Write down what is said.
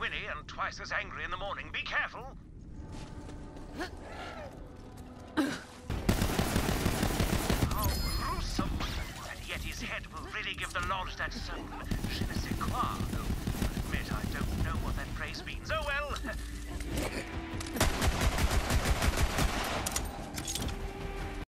Winnie and twice as angry in the morning. Be careful! How gruesome! And yet his head will really give the lodge that certain je ne sais quoi. Though, I admit I don't know what that phrase means. Oh well!